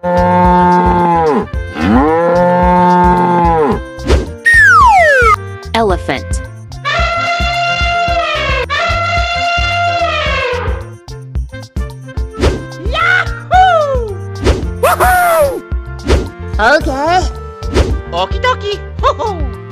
Elephant. Yahoo! Woohoo! Okay. Okie dokie. Ho ho!